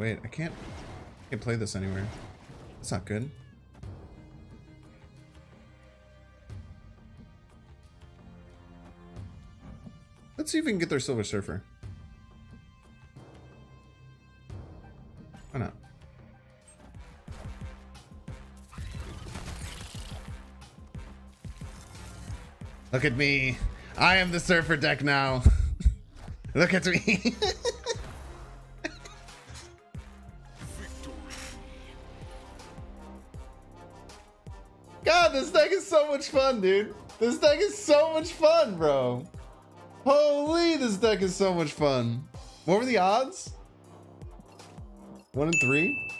Wait, I can't play this anywhere. That's not good. Let's see if we can get their Silver Surfer. Why not? Look at me. I am the Surfer deck now. Look at me. God, this deck is so much fun, dude. This deck is so much fun, bro. Holy, this deck is so much fun. What were the odds? 1 in 3?